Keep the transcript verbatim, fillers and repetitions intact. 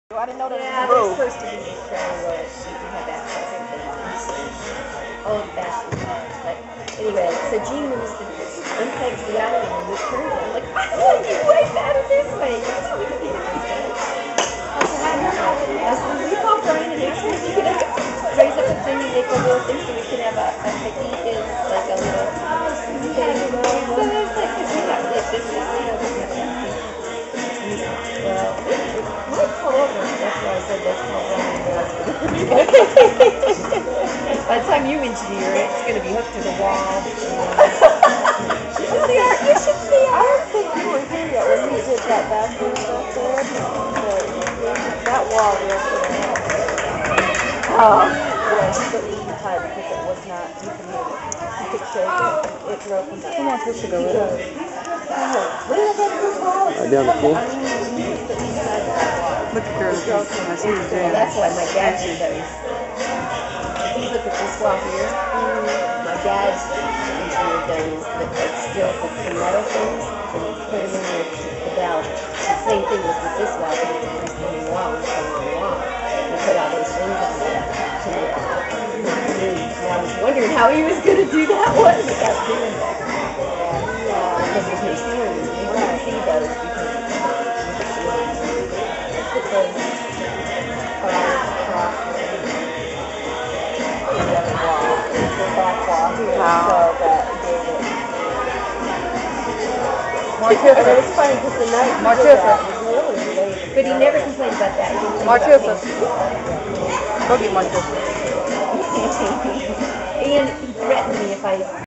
I didn't know that yeah, was they're supposed to be very low. You have access to old fashioned ones. But anyway, so Jean moves the unpegs the island and we turned it. I'm like, I told you way better this way. You know we can do it this way. I said, I don't know. I said, we call Brian and ask him if you could raise up a thing and make a little thing so we could have a, a I think is like a little thing. So it's like, because we got this, this is, you know, this is well, it might fall over. That's why I said that's not wrong. By the time you engineer it, it's going to be hooked to the wall. You should see our, you should see I our. don't think you were here yet when we did that bathroom stuff there. But that wall there. Oh. Yeah, he put it tight because it was not, you could, you could shake it. It broke from that. Come on, sister, go with us. What did I get this wall? Right down the pool. Look at girls. I see the Well, that's why my dad did those. Look at this wall here. My dad engineered those, but like still the, the metal things, and he put them in with the valve. The same thing was with this wall, because it was coming wall and coming wall. He put all those things on there to make it. And I was wondering how he was going to do that one without doing that. Yeah, because there's no ceiling. You can't see those because it's with the ceiling. Put those bars across the other wall, the back wall here, so that gave it. And it was funny because the night he March did Hilfer. that was really late. But he never complained about that. He complained March about Hilfer. things. Go get March Hilfer. And he threatened me if I